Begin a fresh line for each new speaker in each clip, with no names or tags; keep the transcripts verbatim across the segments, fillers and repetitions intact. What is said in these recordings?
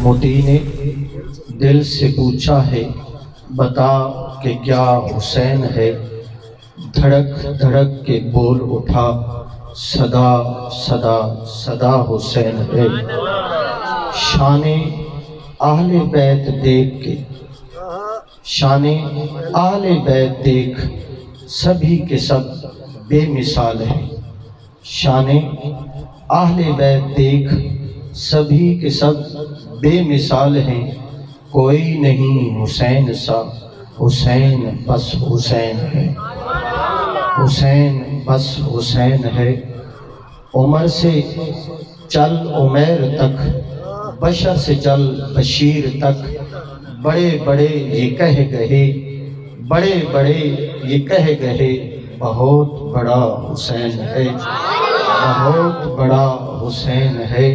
موتی نے دل سے پوچھا ہے بتا کہ کیا حسین ہے، دھڑک دھڑک کے بول اٹھا صدا صدا صدا حسین ہے۔ شان اہل بیت دیکھ کے شان اہل بیت دیکھ سبھی کے سب بے مثال ہے۔ شان اہل بیت دیکھ سبھی کے سب بے مثال ہیں، کوئی نہیں حسین سا، حسین بس حسین ہے، حسین بس حسین ہے۔ عمر سے چل عمیر تک، بشر سے چل بشیر تک، بڑے بڑے یہ کہہ گئے بڑے بڑے یہ کہہ گئے بہت بڑا حسین ہے، بہت بڑا حسین ہے۔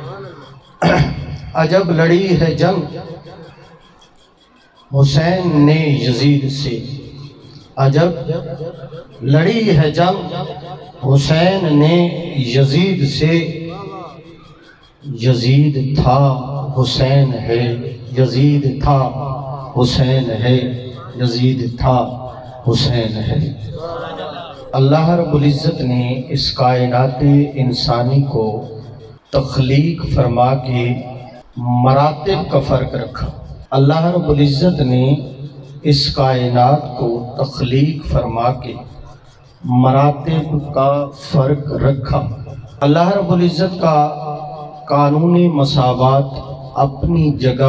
عجب لڑی ہے جنگ حسین نے یزید سے، عجب لڑی ہے جنگ حسین نے یزید سے، یزید تھا حسین ہے، یزید تھا حسین ہے، یزید تھا حسین ہے۔ اللہ رب العزت نے اس کائنات انسانی کو تخلیق فرما کے مراتب کا فرق رکھا۔ اللہ رب العزت نے اس کائنات کو تخلیق فرما کے مراتب کا فرق رکھا۔ اللہ رب العزت کا قانون مساوات اپنی جگہ،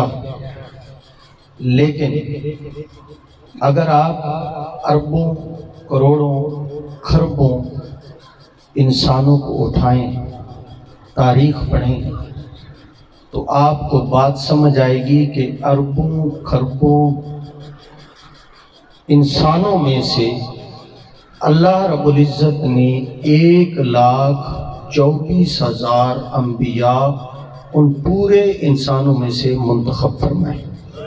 لیکن اگر آپ اربوں کروڑوں خربوں انسانوں کو اٹھائیں، تاریخ پڑھیں، تو آپ کو بات سمجھ آئے گی کہ اربوں خربوں انسانوں میں سے اللہ رب العزت نے ایک لاکھ چوبیس ہزار انبیاء ان پورے انسانوں میں سے منتخب فرمائے۔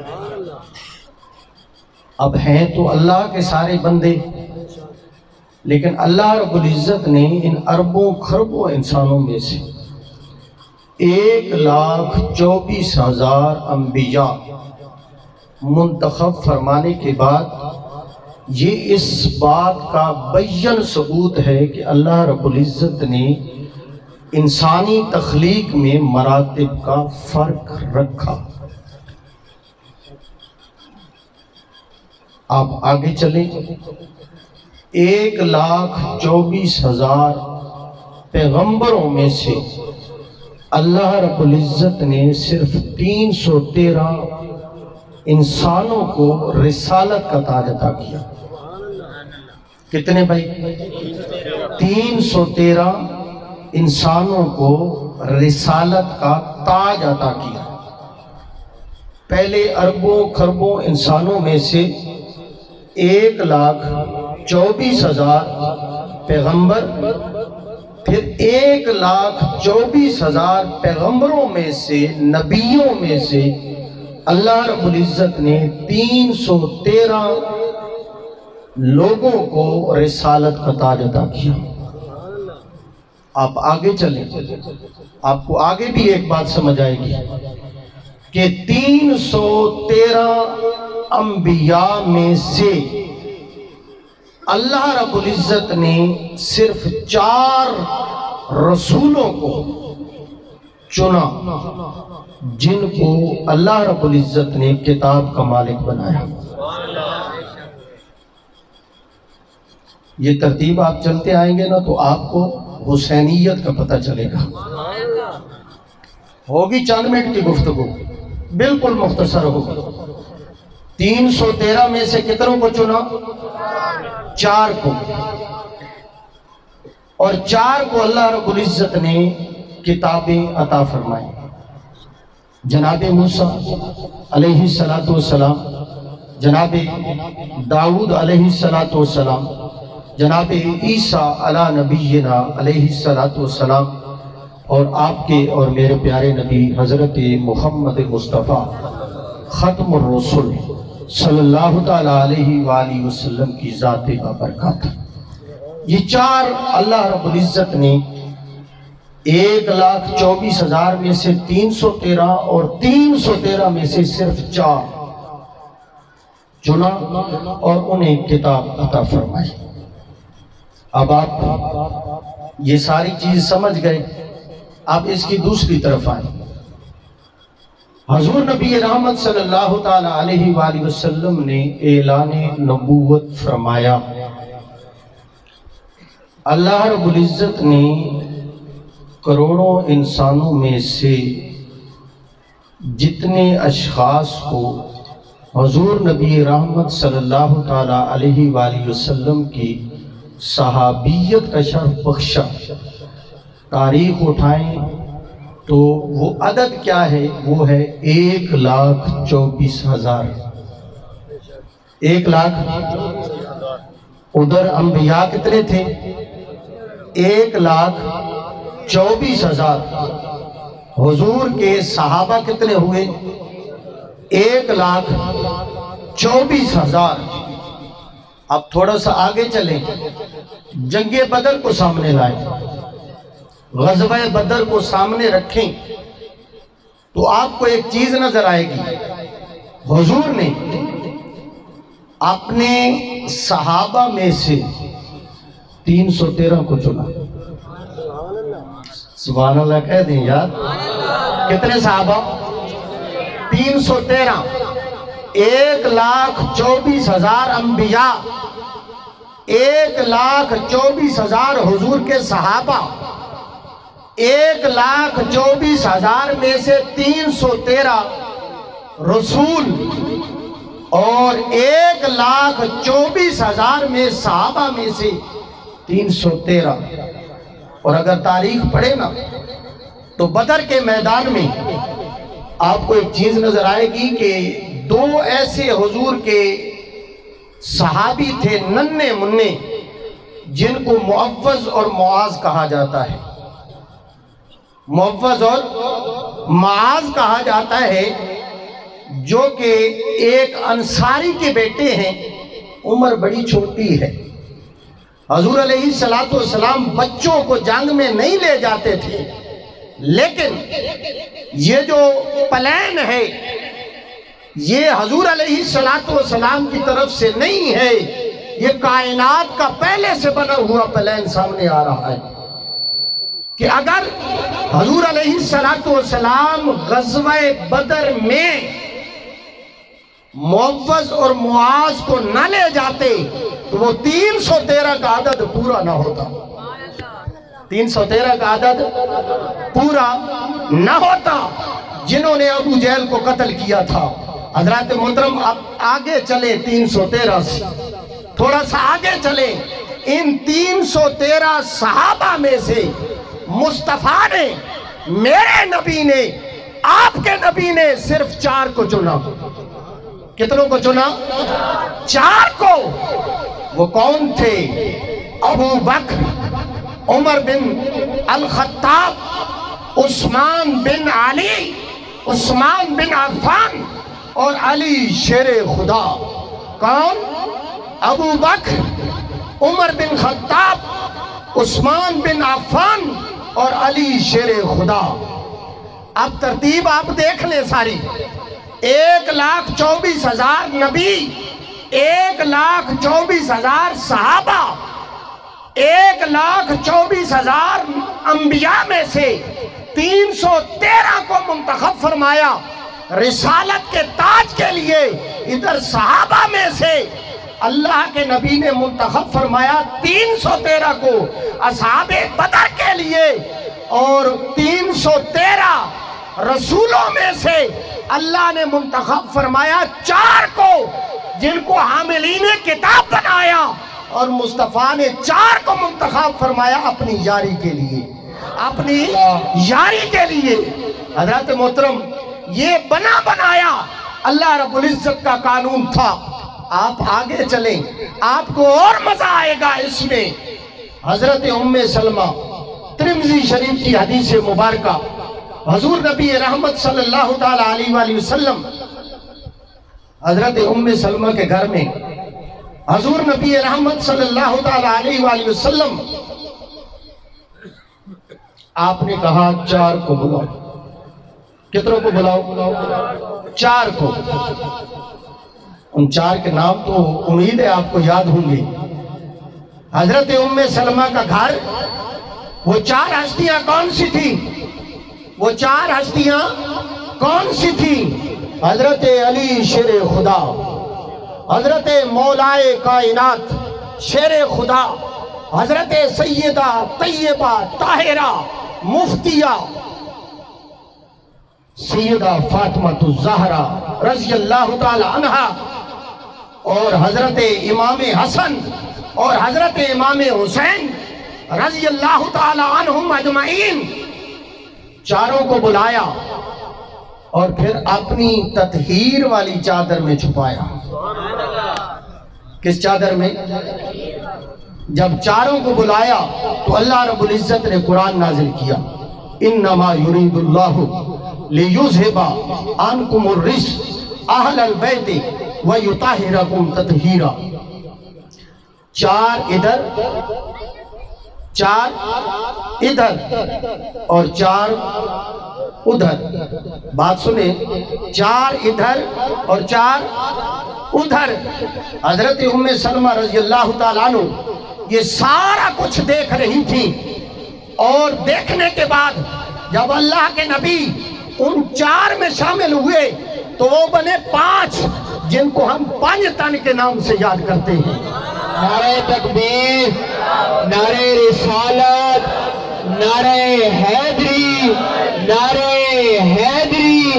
اب ہیں تو اللہ کے سارے بندے، لیکن اللہ رب العزت نے ان اربوں خربوں انسانوں میں سے ایک لاکھ چوبیس ہزار انبیاء منتخب فرمانے کے بعد یہ اس بات کا بیان ثبوت ہے کہ اللہ رب العزت نے انسانی تخلیق میں مراتب کا فرق رکھا۔ آپ آگے چلیں، ایک لاکھ چوبیس ہزار پیغمبروں میں سے اللہ رب العزت نے صرف تین سو تیرہ انسانوں کو رسالت کا تاج عطا کیا۔ کتنے بھائی؟ تین سو تیرہ انسانوں کو رسالت کا تاج عطا کیا۔ پہلے اربوں خربوں انسانوں میں سے ایک لاکھ چوبیس ہزار پیغمبر، پھر ایک لاکھ چوبیس ہزار پیغمبروں میں سے نبیوں میں سے اللہ رب العزت نے تین سو تیرہ لوگوں کو رسالت کا تاج عطا کیا۔ آپ آگے چلیں، آپ کو آگے بھی ایک بات سمجھ آئے گی کہ تین سو تیرہ انبیاء میں سے اللہ رب العزت نے صرف چار رسولوں کو چنا جن کو اللہ رب العزت نے کتاب کا مالک بنایا۔ یہ ترتیب آپ چلتے آئیں گے نا تو آپ کو حسینیت کا پتہ چلے گا۔ ہوگی چند منٹ کی گفتگو، بالکل مختصر ہوگی۔ تین سو تیرہ میں سے کتنوں کو چنا؟ چار کو، اور چار کو اللہ رب العزت نے کتابیں عطا فرمائیں۔ جناب موسیٰ علیہ السلام، جناب داؤد علیہ السلام، جناب عیسیٰ علی نبینا علیہ السلام، اور آپ کے اور میرے پیارے نبی حضرت محمد مصطفیٰ ختم الرسل صلی اللہ تعالیٰ علیہ وآلہ وسلم کی ذات بابرکات۔ یہ چار اللہ رب العزت نے ایک لاکھ چوبیس ہزار میں سے تین سو تیرہ اور تین سو تیرہ میں سے صرف چار چنا اور انہیں کتاب عطا فرمائی۔ اب آپ یہ ساری چیز سمجھ گئے، آپ اس کی دوسری طرف آئیں۔ حضور نبی رحمت صلی اللہ تعالی علیہ وآلہ وسلم نے اعلان نبوت فرمایا۔ اللہ رب العزت نے کروڑوں انسانوں میں سے جتنے اشخاص کو حضور نبی رحمت صلی اللہ تعالی علیہ وآلہ وسلم کی صحابیت کا شرف بخشا، تاریخ اٹھائیں تو وہ عدد کیا ہے؟ وہ ہے ایک لاکھ چوبیس ہزار۔ ایک لاکھ ادھر انبیاء کتنے تھے؟ ایک لاکھ چوبیس ہزار۔ حضور کے صحابہ کتنے ہوئے؟ ایک لاکھ چوبیس ہزار۔ اب تھوڑا سا آگے چلیں، جنگ بدر کو سامنے لائیں، غزوہ بدر کو سامنے رکھیں تو آپ کو ایک چیز نظر آئے گی۔ حضور نے اپنے صحابہ میں سے تین سو تیرہ کو چنا۔ سبحان اللہ کہہ دیں یار، کتنے صحابہ؟ تین سو تیرہ۔ ایک لاکھ چوبیس ہزار انبیاء، ایک لاکھ چوبیس ہزار حضور کے صحابہ، ایک لاکھ چوبیس ہزار میں سے تین سو تیرہ رسول اور ایک لاکھ چوبیس ہزار میں صحابہ میں سے تین سو تیرہ۔ اور اگر تاریخ پڑھے نا تو بدر کے میدان میں آپ کو ایک چیز نظر آئے گی کہ دو ایسے حضور کے صحابی تھے ننھے منھے جن کو معوذ اور معاذ کہا جاتا ہے۔ معوذ اور معاذ کہا جاتا ہے، جو کہ ایک انصاری کے بیٹے ہیں، عمر بڑی چھوٹی ہے۔ حضور علیہ السلام بچوں کو جنگ میں نہیں لے جاتے تھے، لیکن یہ جو پلان ہے یہ حضور علیہ السلام کی طرف سے نہیں ہے، یہ کائنات کا پہلے سے بنا ہوا پلان سامنے آ رہا ہے کہ اگر حضور علیہ السلام غزوہ بدر میں معوذ اور معاذ کو نہ لے جاتے تو وہ تین سو تیرہ کا عدد پورا نہ ہوتا، تین سو تیرہ کا عدد پورا نہ ہوتا جنہوں نے ابو جہل کو قتل کیا تھا۔ حضرات محترم اب آگے چلیں، تین سو تیرہ سے تھوڑا سا آگے چلیں۔ ان تین سو تیرہ صحابہ میں سے مصطفیٰ نے، میرے نبی نے، آپ کے نبی نے صرف چار کو چنا۔ کتنوں کو چنا؟ چار کو۔ وہ کون تھے؟ ابو بکر، عمر بن الخطاب، عثمان بن علی، عثمان بن عفان اور علی شیر خدا۔ کون؟ ابو بکر، عمر بن خطاب، عثمان بن عفان اور علی شیر خدا۔ اب ترتیب آپ دیکھ لیں ساری۔ ایک لاکھ چوبیس ہزار نبی، ایک لاکھ چوبیس ہزار صحابہ، ایک لاکھ چوبیس ہزار انبیاء میں سے تین سو تیرہ کو منتخب فرمایا رسالت کے تاج کے لیے۔ ادھر صحابہ میں سے اللہ کے نبی نے منتخب فرمایا تین سو تیرہ کو اصحاب بدر کے لیے، اور تین سو تیرہ رسولوں میں سے اللہ نے منتخب فرمایا چار کو، جن کو حاملین کتاب بنایا، اور مصطفیٰ نے چار کو منتخب فرمایا اپنی یاری کے لیے، اپنی یاری کے لیے۔ حضرات محترم یہ بنا بنایا اللہ رب العزت کا قانون تھا۔ آپ آگے چلیں، آپ کو اور مزہ آئے گا اس میں۔ حضرت ام سلمہ، ترمذی شریف کی حدیث مبارکہ، حضور نبی رحمت صلی اللہ تعالی علیہ وآلہ وسلم حضرت ام سلمہ کے گھر میں حضور نبی رحمت صلی اللہ تعالی علیہ وآلہ وسلم آپ نے کہا چار کو بلاؤ. کتنوں کو بلاؤ؟ چار کو. ان چار کے نام تو امید ہے آپ کو یاد ہوں گے. حضرت ام سلمہ کا گھر. وہ چار ہستیاں کون سی تھی؟ وہ چار ہستیاں کون سی تھی؟ حضرت علی شیر خدا، حضرت مولائے کائنات شیر خدا، حضرت سیدہ طیبہ طاہرہ مفتیہ سیدہ فاطمہ الزہرا رضی اللہ تعالی عنہا، اور حضرت امام حسن اور حضرت امام حسین رضی اللہ تعالی عنہم اجمعین. چاروں کو بلایا اور پھر اپنی تطہیر والی چادر میں چھپایا. کس چادر میں؟ جب چاروں کو بلایا تو اللہ رب العزت نے قرآن نازل کیا. انما یرید اللہ لیذھب عنکم الرجس اہل البیت ویطہرکم تطہیرا. چار ادھر، چار ادھر اور چار ادھر. بات سنیں، چار ادھر اور چار ادھر. حضرت ام سلمہ رضی اللہ تعالیٰ عنہ یہ سارا کچھ دیکھ رہی تھی، اور دیکھنے کے بعد جب اللہ کے نبی ان چار میں شامل ہوئے تو وہ بنے پانچ، جن کو ہم پانچ تن کے نام سے یاد کرتے ہیں.
نعرہ تکبیر، نعرہ رسالت، نعرہ حیدری، نعرہ حیدری.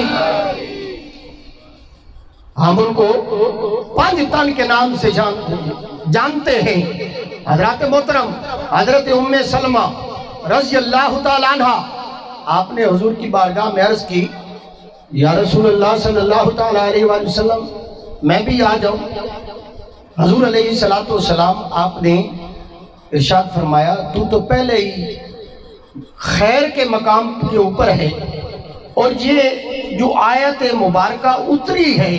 ہم ان کو پانچ تن کے نام سے جانتے ہیں. حضرت محترم حضرت ام سلمہ رضی اللہ تعالیٰ عنہ، آپ نے حضور کی بارگاہ میں عرض کی، یا رسول اللہ صلی اللہ تعالیٰ علیہ وآلہ وسلم میں بھی آ جاؤں. حضور علیہ السلام آپ نے ارشاد فرمایا، تو تو پہلے ہی خیر کے مقام کے اوپر ہے، اور یہ جو آیت مبارکہ اتری ہے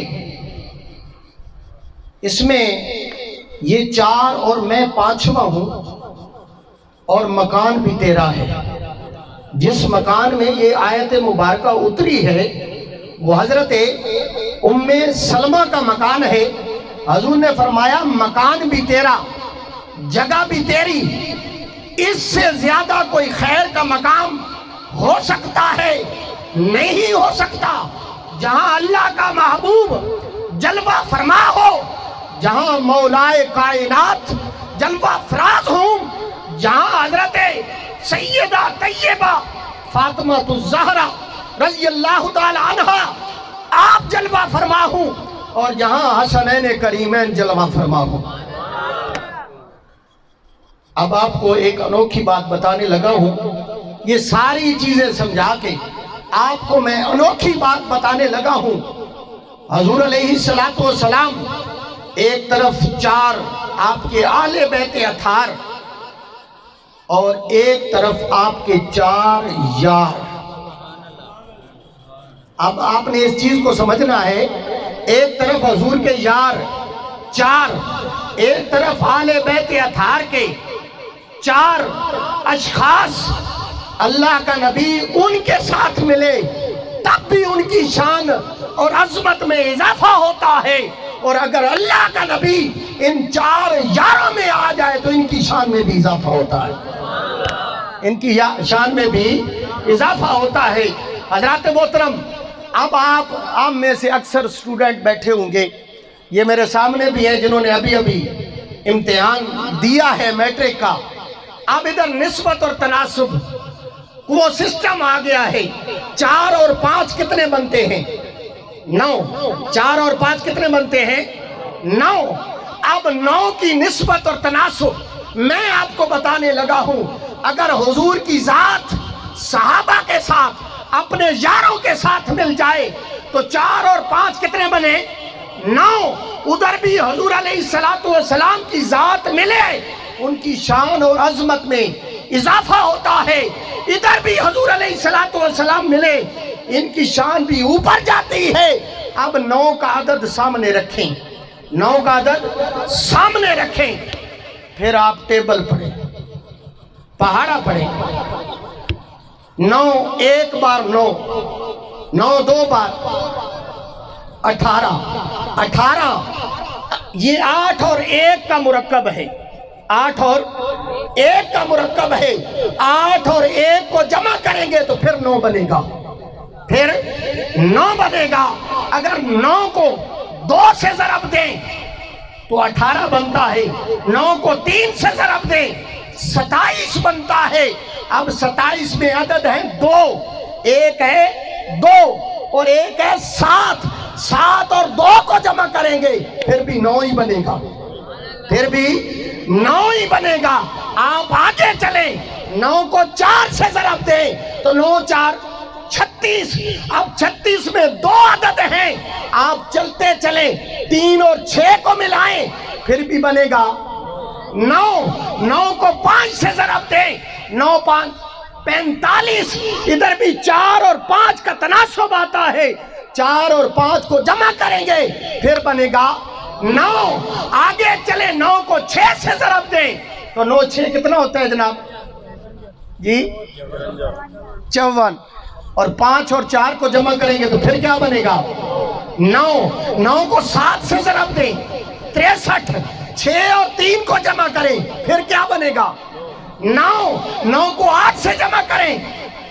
اس میں یہ چار اور میں پانچواں ہوں، اور مکان بھی تیرا ہے. جس مکان میں یہ آیت مبارکہ اتری ہے وہ حضرت ام سلمہ کا مکان ہے. حضور نے فرمایا مکان بھی تیرا، جگہ بھی تیری، اس سے زیادہ کوئی خیر کا مقام ہو سکتا ہے؟ نہیں ہو سکتا. جہاں اللہ کا محبوب جلوہ فرما ہو، جہاں مولائے کائنات جلوہ فراز ہوں، جہاں حضرت سیدہ طیبہ فاطمہ الزہرا رضی اللہ تعالی عنہا آپ جلوہ فرما ہوں، اور جہاں حسنین کریمین جلوہ فرما ہوں. اب آپ کو ایک انوکھی بات بتانے لگا ہوں. یہ ساری چیزیں سمجھا کے آپ کو میں انوکھی بات بتانے لگا ہوں. حضور علیہ السلام ایک طرف چار آپ کے اہل بیت اطہار، اور ایک طرف آپ کے چار یار. اب آپ نے اس چیز کو سمجھنا ہے، ایک طرف حضور کے یار چار، ایک طرف اہل بیت اطہار کے چار اشخاص. اللہ کا نبی ان کے ساتھ ملے تب بھی ان کی شان اور عظمت میں اضافہ ہوتا ہے، اور اگر اللہ کا نبی ان چار یاروں میں آ جائے تو ان کی شان میں بھی اضافہ ہوتا ہے، ان کی شان میں بھی اضافہ ہوتا ہے. حضرات محترم، اب آپ آپ میں سے اکثر اسٹوڈنٹ بیٹھے ہوں گے، یہ میرے سامنے بھی ہیں جنہوں نے ابھی ابھی امتحان دیا ہے میٹرک کا. اب ادھر نسبت اور تناسب وہ سسٹم آ گیا ہے. چار اور پانچ کتنے بنتے ہیں؟ نو. چار اور پانچ کتنے بنتے ہیں؟ نو. اب نو کی نسبت اور تناسب میں آپ کو بتانے لگا ہوں. اگر حضور کی ذات صحابہ کے ساتھ اپنے یاروں کے ساتھ مل جائے تو چار اور پانچ کتنے بنے؟ نو. ادھر بھی حضور علیہ السلام کی ذات ملے، ان کی شان اور عظمت میں اضافہ ہوتا ہے. ادھر بھی حضور علیہ السلام ملے، ان کی شان بھی اوپر جاتی ہے. اب نو کا عدد سامنے رکھیں، نو کا عدد سامنے رکھیں، پھر آپ ٹیبل پڑھیں، پہاڑا پڑھیں. नौ एक बार नौ, नौ दो बार अठारह, अठारह ये आठ और एक का मुरक्कब है, आठ और एक का मुरक्कब है। आठ और एक को जमा करेंगे तो फिर नौ बनेगा, फिर नौ बनेगा। अगर नौ को दो से ज़रब दें तो अठारह बनता है, नौ को तीन से ज़रब दें सताइस बनता है। अब सताइस में अदद है दो, एक है दो और एक है सात, सात और दो को जमा करेंगे फिर भी नौ ही बनेगा, फिर भी नौ ही बनेगा। आप आगे चले, नौ को चार से ज़रब दें तो नौ चार छत्तीस। अब छत्तीस में दो अदद हैं, आप चलते चले तीन और छह को मिलाएं फिर भी बनेगा नौ। नौ को पांच से ज़रब दें, नौ पांच पैंतालीस। इधर भी चार और पांच का तनासब आता है, चार और पांच को जमा करेंगे फिर बनेगा नौ। आगे चले, नौ को छह से ज़रब दें तो नौ छह कितना होता है जनाब जी? चौवन। और पांच और चार को जमा करेंगे तो फिर क्या बनेगा? नौ। नौ को सात से ज़रब दें तिरसठ, छह और तीन को जमा करें फिर क्या बनेगा? नौ। नौ को आठ से जमा करें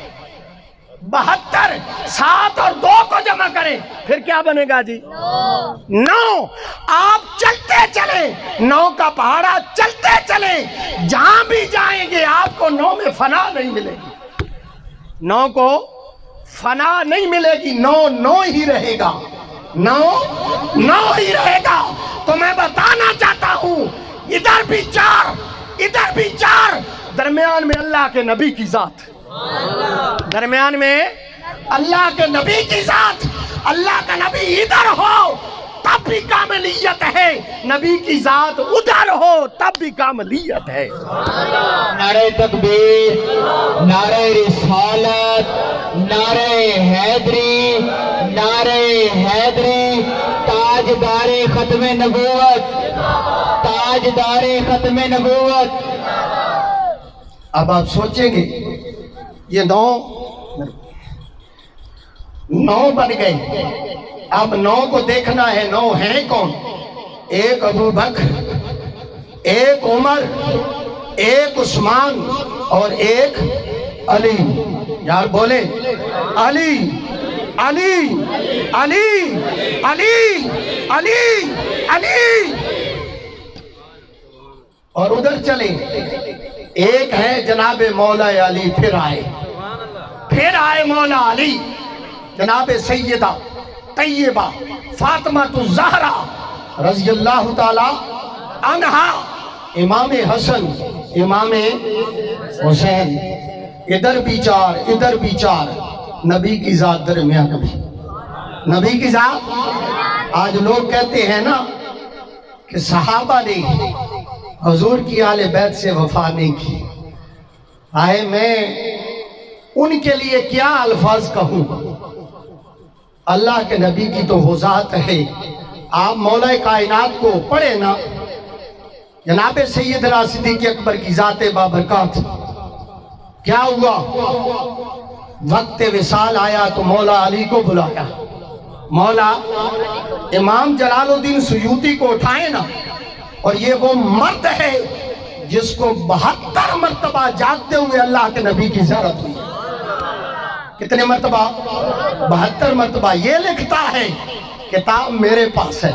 बहत्तर, सात और दो को जमा करें फिर क्या बनेगा जी? नौ। आप चलते चले, नौ का पहाड़ा चलते चले, जहां भी जाएंगे आपको नौ में फना नहीं मिलेगी, नौ को फना नहीं मिलेगी, नौ नौ ही रहेगा, नौ नौ ही रहेगा। तो मैं बताना चाहता हूं, इधर भी चार, इधर भी चार, दरमियान में अल्लाह के नबी की जात, दरमियान में अल्लाह के नबी की जात। अल्लाह का नबी इधर हो तब भी कामलियत है, नबी की जात उधर हो तब भी कामलियत है।
नारे तकबीर, नारे रिसालत, नारे हैदरी, नारे हैदरी। ताजदारे खत्मे नबूवत, ताजदारे खत्मे नबूवत।
अब आप सोचेंगे ये नौ नौ बन गए, अब नौ को देखना है नौ है कौन? एक अबू बकर, एक उमर, एक उस्मान और एक अली। यार बोले अली अली अली अली अली अली। और उधर चले, एक है जनाबे मौला अली, फिर आए फिर आए मौला अली, जनाबे सैयदा तैयबा फातिमा तु ज़हरा रज़ी अल्लाह ताला अन्हा, इमाम हसन, इमाम हुसैन। इधर भी चार, इधर भी चार, नबी की जात दरमियान नबी, नबी की जात। आज लोग कहते हैं ना कि सहाबा ने हुजूर की आले बैत से वफा नहीं की। आए मैं उनके लिए क्या अल्फाज कहूँ, अल्लाह के नबी की तो वो ज़ात है। आप मौला कायनात को पढ़े ना, जनाबे सैयदना सिद्दीक़ अकबर की ज़ात बाबरकत। क्या हुआ? वक्त विसाल आया तो मौला अली को बुलाया, मौला इमाम जलालुद्दीन सुयूती को उठाए ना, और ये वो मर्द है जिसको बहत्तर मर्तबा जागते हुए अल्लाह के नबी की ज़ियारत हुई। कितने मर्तबा? बहत्तर मर्तबा। ये लिखता है किताब मेरे पास है,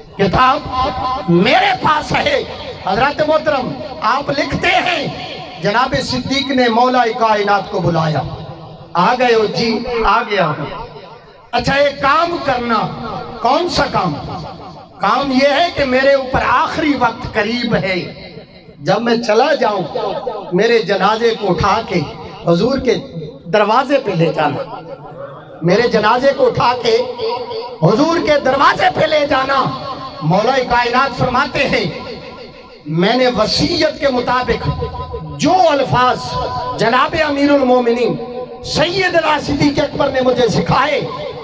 किताब मेरे पास है। हजरत मोहतरम आप लिखते हैं जनाब सिद्दीक ने मौला कायनात को बुलाया, आ गए हो जी? आ गया हूं। अच्छा एक काम करना, कौन सा काम? काम यह है कि मेरे ऊपर आखिरी वक्त करीब है, जब मैं चला जाऊं मेरे जनाजे को उठा के हुजूर के दरवाजे पे ले जाना, मेरे जनाजे को उठा के हुजूर के दरवाजे पे ले जाना। मौला कायनात फरमाते हैं मैंने वसीयत के मुताबिक जो अल्फाज जनाब अमीरुल मोमिनीन सैयदना सिद्दीक़ अकबर ने मुझे सिखाए,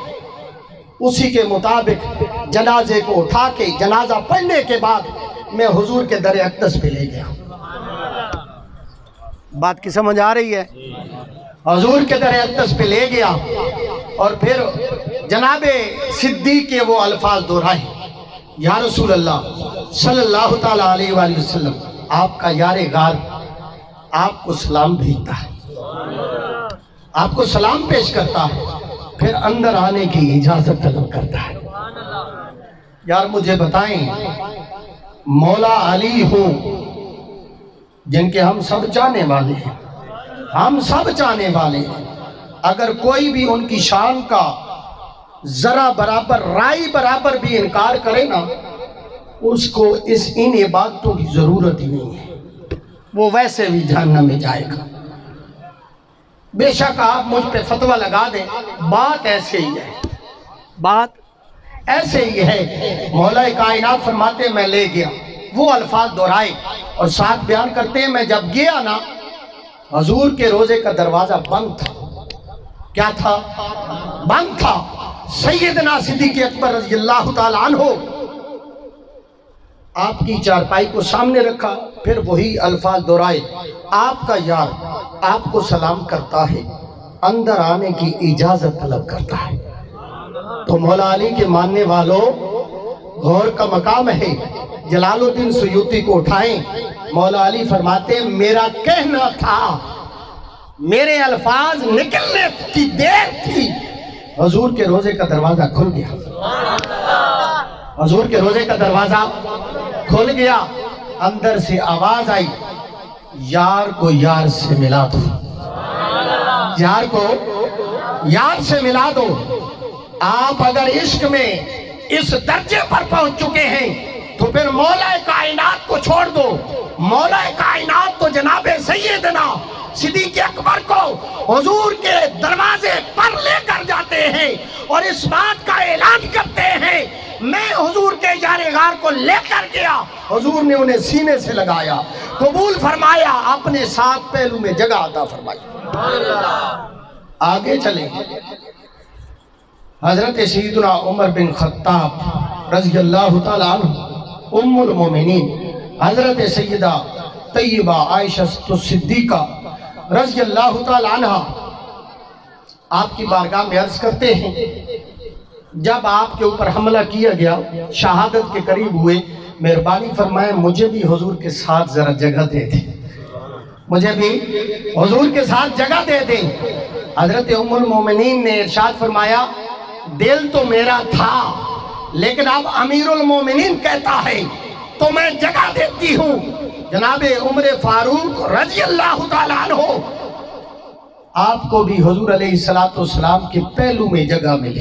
उसी के मुताबिक जनाजे को उठा के जनाजा पढ़ने के बाद मैं हुजूर के दर अक़दस पे ले गया। बात की समझ आ रही है? हुजूर के दर अक़दस पे ले गया और फिर जनाबे सिद्दीक़ के वो अल्फाज दोहराए, या रसूल अल्लाह सल्लल्लाहु ताला अलैहि वसल्लम, आपका यारे गार आपको सलाम भेजता है, आपको सलाम पेश करता है, फिर अंदर आने की इजाजत तलब करता है। यार मुझे बताएं, मौला अली हो जिनके हम सब चाहने वाले हैं, हम सब चाहने वाले हैं, अगर कोई भी उनकी शान का जरा बराबर राई बराबर भी इनकार करे ना, उसको इस इन इबादतों की जरूरत ही नहीं है, वो वैसे भी जहन्नम में जाएगा। बेशक आप मुझ पे फतवा लगा दें, बात ऐसे ही है, बात ऐसे ही है। मौला कायनात फरमाते मैं ले गया, वो अल्फाज दोहराए और साथ बयान करते हैं, मैं जब गया ना हुजूर के रोजे का दरवाजा बंद था। क्या था? बंद था। सैयदना सिद्दीक़ अकबर रज़ियल्लाहु ताला अन्हु आपकी चारपाई को सामने रखा, फिर वही अल्फाज दोहराए, आपका यार आपको सलाम करता है, अंदर आने की इजाजत तलब करता है। तो मौला अली के मानने वालों, गौर का मकाम है। जलालुद्दीन सुयूती को उठाएं, मौला अली फरमाते मेरा कहना था, मेरे अल्फाज निकलने की देर थी, हुजूर के रोजे का दरवाजा खुल गया, हुजूर के रोजे का दरवाजा खुल गया, अंदर से आवाज आई, यार को यार से मिला दो, यार को यार से मिला दो। आप अगर इश्क में इस दर्जे पर पहुंच चुके हैं तो फिर मौला कायनात को छोड़ दो। मौला कायनात तो जनाबे सैयदना सिद्दीक़ अकबर को हुजूर के दरवाजे पर लेकर जाते हैं और इस बात का ऐलान करते हैं, मैं हुजूर के यारे गार को लेकर गया, हुजूर ने उन्हें सीने से लगाया, कबूल फरमाया, अपने साथ पहलू में जगह अता फरमाई। आगे चलें, हजरत सैयदना उमर बिन खत्ताब रज़ियल्लाहु ताला अन्हु, उम्मुल मोमिनीन हजरत सैयदा तैयबा आयशा सिद्दीक़ा रज़ियल्लाहु ताला अन्हा आपकी बारगाह में अर्ज करते हैं, जब आपके ऊपर हमला किया गया, शहादत के करीब हुए, मेहरबानी फरमाए मुझे भी हुजूर के साथ जरा जगह दे दें, मुझे भी हुजूर के साथ जगह दे दें। हजरत उम्मुल मोमिनीन ने इरशाद फरमाया, दिल तो मेरा था लेकिन अब अमीरुल मोमिनीन कहता है तो मैं जगह देती हूँ। जनाबे उमर फारूक रज़ियल्लाहु ताला अन्हु, आपको भी हुजूर अलैहिस्सलातु वस्सलाम के पहलू में जगह मिली।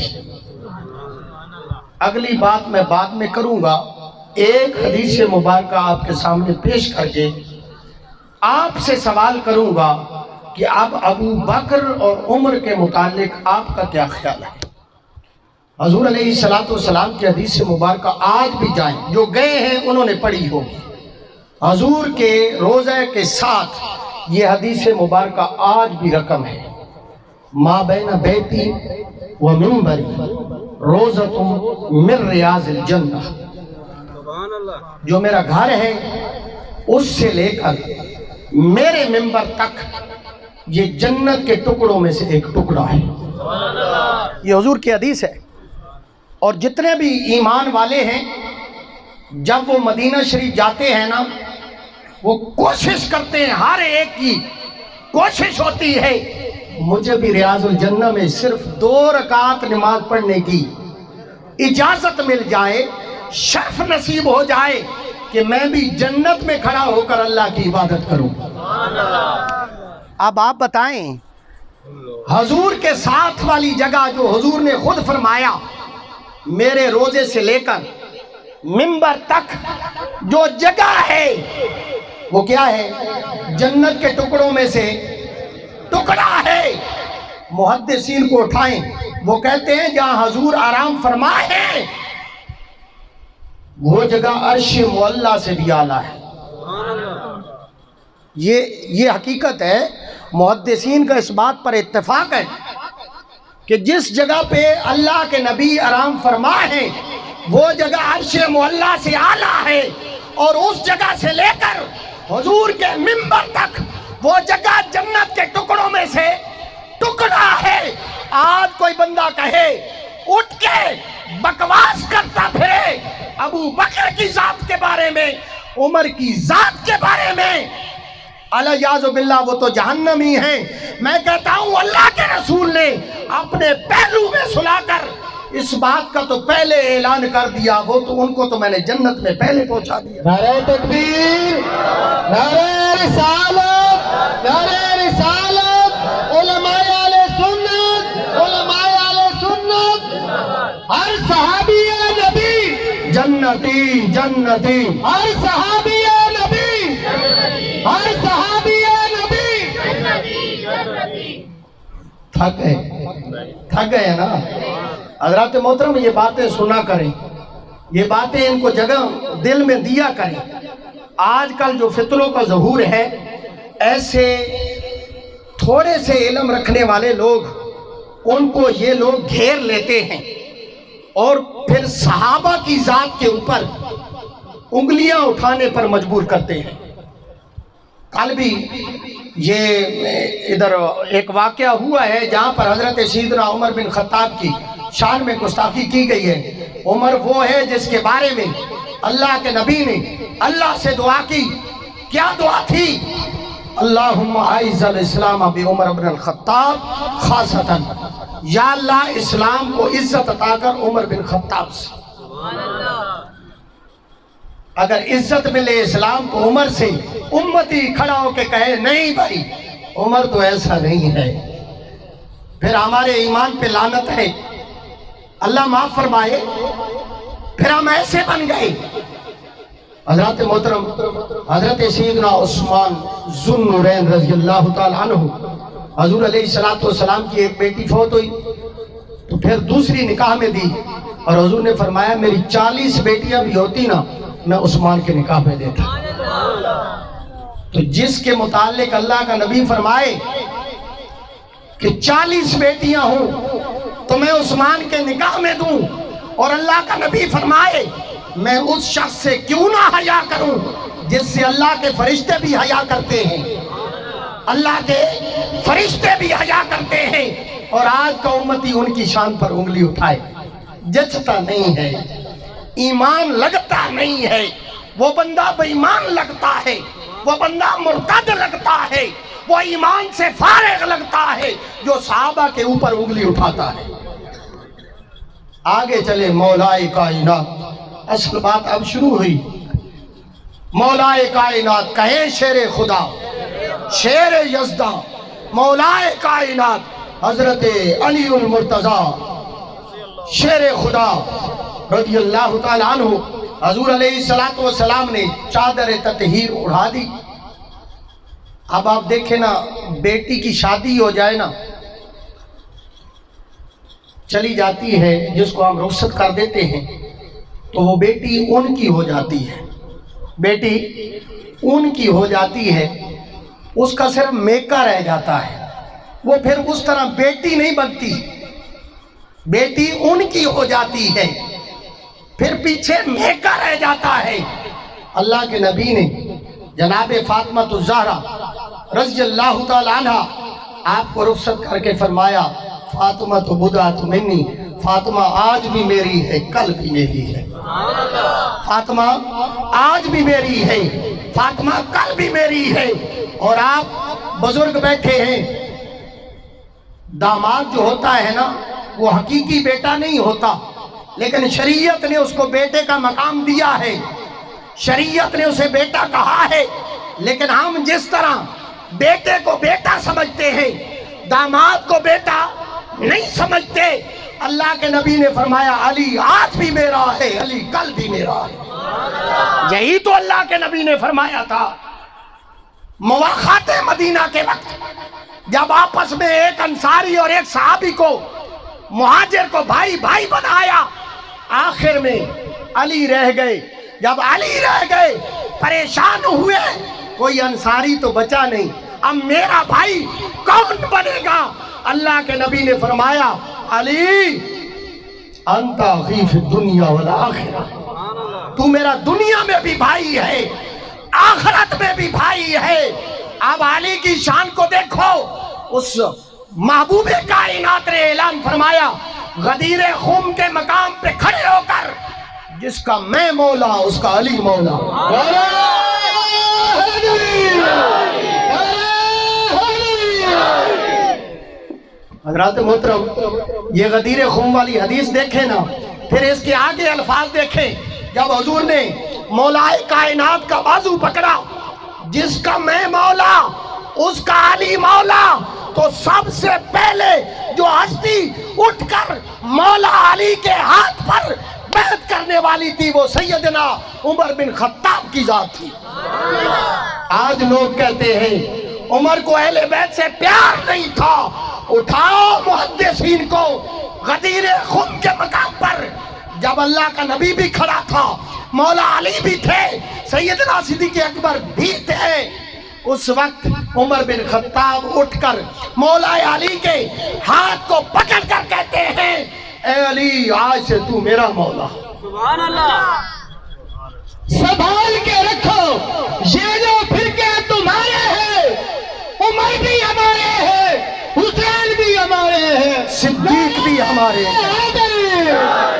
अगली बात मैं बाद में करूंगा, एक हदीस मुबारक आपके सामने पेश करके आपसे सवाल करूंगा कि अब अबू बकर और उमर के मुतालिक आपका क्या ख्याल है। हुजूर अलैहिस्सलातु वस्सलाम की हदीस मुबारक आज भी जाएं, जो गए हैं उन्होंने पढ़ी होगी। हुजूर के रोज़े के साथ ये हदीस मुबारक आज भी रकम है, मा बैन बैती व मिंबरी रोज़तुम मिन रियाज़िल जन्नह, जो मेरा घर है उससे लेकर मेरे मिंबर तक ये जन्नत के टुकड़ों में से एक टुकड़ा है। ये हुजूर की हदीस है। और जितने भी ईमान वाले हैं, जब वो मदीना शरीफ जाते हैं ना, वो कोशिश करते हैं, हर एक की कोशिश होती है, मुझे भी रियाजुल जन्नह में सिर्फ दो रकात नमाज पढ़ने की इजाजत मिल जाए, शर्फ नसीब हो जाए कि मैं भी जन्नत में खड़ा होकर अल्लाह की इबादत करूं। अब आप बताएं, हुजूर के साथ वाली जगह जो हुजूर ने खुद फरमाया, मेरे रोजे से लेकर मिंबर तक जो जगह है वो क्या है? जन्नत के टुकड़ों में से टुकड़ा है। मुहद्दिसीन को उठाएं, वो कहते हैं जहां हुजूर आराम फरमाए हैं वो जगह अर्श मुअल्ला से भी आला है। ये ये हकीकत है। मुहद्दिसीन का इस बात पर इत्तेफाक है कि जिस जगह पे अल्लाह के नबी आराम फरमाए हैं वो जगह अर्श मुअल्ला से आला है, और उस जगह से लेकर हुजूर के मिंबर तक वो जगह जन्नत के टुकड़ों में से ٹکڑا ہے. آج کوئی بندہ کہے اٹھ کے بکواس کرتا پھرے ابو بکر کی ذات کے بارے میں، عمر کی ذات کے بارے میں، الیاذ باللہ وہ تو جہنمی ہیں. میں کہتا ہوں اللہ کے رسول نے اپنے پہلو میں سلا کر اس بات کا تو پہلے اعلان کر دیا، وہ تو ان کو تو میں نے جنت میں پہلے پہنچا دیا.
نعرہ تکبیر، نعرہ رسالت، نعرہ رسالت، علماء اہل سنت، علماء اہل سنت، ہر صحابی نبی
جنتی جنتی،
ہر صحابی نبی، ہر صحابی نبی.
تھک گئے تھک گئے نا حضرات محترم. یہ باتیں سنا کریں، یہ باتیں ان کو جگہ دل میں دیا کریں. آج کل جو فتنوں کا ظہور ہے، ایسے تھوڑے سے علم رکھنے والے لوگ ان کو یہ لوگ گھیر لیتے ہیں اور پھر صحابہ کی ذات کے اوپر انگلیاں اٹھانے پر مجبور کرتے ہیں. کل بھی یہ ادھر ایک واقعہ ہوا ہے جہاں پر حضرت سیدنا عمر بن خطاب کی شان میں گستاخی کی گئی ہے. عمر وہ ہے جس کے بارے میں اللہ کے نبی نے اللہ سے دعا کی. کیا دعا تھی؟ اللہم اعز الاسلام بعمر بن الخطاب خاصتاً، یا اللہ اسلام کو عزت عطا کر عمر بن خطاب سے. اگر عزت ملے اسلام کو عمر سے، امتی کھڑا ہو کے کہے نہیں بھائی عمر تو ایسا نہیں ہے، پھر ہمارے ایمان پہ لعنت ہے، اللہ معاف فرمائے، پھر ہم ایسے بن گئے. حضرات محترم، حضرت سیدنا عثمان ذو النورین رضی اللہ تعالیٰ عنہ، حضور علیہ السلام کی ایک بیٹی فوت ہوئی تو پھر دوسری نکاح میں دی، اور حضور نے فرمایا میری چالیس بیٹیاں بھی ہوتی نا میں عثمان کے نکاح میں دیتا. تو جس کے متعلق اللہ کا نبی فرمائے کہ چالیس بیٹیاں ہوں تو میں عثمان کے نکاح میں دوں، اور اللہ کا نبی فرمائے میں اس شخص سے کیوں نہ حیا کروں جس سے اللہ کے فرشتے بھی حیا کرتے ہیں، اللہ کے فرشتے بھی حیا کرتے ہیں، اور آج کا امتی ان کی شان پر انگلی اٹھائے. جچتا نہیں ہے، ایمان لگتا نہیں ہے، وہ بندہ بے ایمان لگتا ہے، وہ بندہ مرتد لگتا ہے، وہ ایمان سے فارغ لگتا ہے جو صحابہ کے اوپر انگلی اٹھاتا ہے. آگے چلے مولائے کائنات. اصل بات اب شروع ہوئی. مولائے کائنات کہیں شیر خدا، شیر یزداں، مولائے کائنات حضرت علی المرتضیٰ شیر خدا رضی اللہ تعالیٰ عنہ. حضور علیہ السلام نے چادر تطہیر اڑا دی. اب آپ دیکھیں نا، بیٹی کی شادی ہو جائے نا، چلی جاتی ہے جس کو ہم رخصت کر دیتے ہیں تو وہ بیٹی ان کی ہو جاتی ہے، بیٹی ان کی ہو جاتی ہے، اس کا صرف میکا رہ جاتا ہے، وہ پھر اس طرح بیٹی نہیں بنتی، بیٹی ان کی ہو جاتی ہے، پھر پیچھے میکا رہ جاتا ہے. اللہ کے نبی نے جناب فاطمہ الزہرا رضی اللہ تعالیٰ عنہ آپ کو رخصت کر کے فرمایا فاطمہ تو بدعت منی، فاطمہ آج بھی میری ہے کل بھی میری ہے، فاطمہ آج بھی میری ہے، فاطمہ کل بھی میری ہے. اور آپ بزرگ بیٹھے ہیں، داماد جو ہوتا ہے نا وہ حقیقی بیٹا نہیں ہوتا، لیکن شریعت نے اس کو بیٹے کا مقام دیا ہے، شریعت نے اسے بیٹا کہا ہے. لیکن ہم جس طرح بیٹے کو بیٹا سمجھتے ہیں، داماد کو بیٹا نہیں سمجھتے. اللہ کے نبی نے فرمایا علی آج بھی میرا ہے، علی کل بھی میرا ہے. یہی تو اللہ کے نبی نے فرمایا تھا. مواخات مدینہ کے وقت جب آپس میں ایک انصاری اور ایک صحابی کو، مہاجر کو بھائی بھائی بنایا، آخر میں علی رہ گئے. جب علی رہ گئے پریشان ہوئے، کوئی انصاری تو بچا نہیں، اب میرا بھائی کون بنے گا؟ اللہ کے نبی نے فرمایا علی انت اخی فی الدنیا والآخرہ، تو میرا دنیا میں بھی بھائی ہے، آخرت میں بھی بھائی ہے. اب علی کی شان کو دیکھو، اس
محبوب کائنات نے اعلان فرمایا غدیر خم کے مقام پہ کھڑے ہو کر جس کا میں مولا اس کا علی مولا. حضرات محترم یہ غدیر خم والی حدیث دیکھیں نا، پھر اس کے آگے الفاظ دیکھیں. جب حضور نے مولا کائنات کا بازو پکڑا جس کا میں مولا اس کا علی مولا، تو سب سے پہلے جو ہستی اٹھ کر مولا علی کے ہاتھ پر بیعت کرنے والی تھی وہ سیدنا عمر بن خطاب کی ذات تھی. آج لوگ کہتے ہیں عمر کو اہل بیت سے پیار نہیں تھا. اٹھاؤ محدثین کو غدیر خم کے مقام پر جب اللہ کا نبی بھی کھڑا تھا، مولا علی بھی تھے، سیدنا صدیق اکبر بھی تھے، اس وقت عمر بن خطاب اٹھ کر مولا علی کے ہاتھ کو پکڑ کر کہتے ہیں اے علی آج سے تو میرا مولا.
سبحان اللہ.
سنبھال کے رکھو یہ جو فرقے تمہارے ہیں، عمر بھی ہمارے ہیں، حسین بھی ہمارے ہیں، صدیق بھی ہمارے ہیں.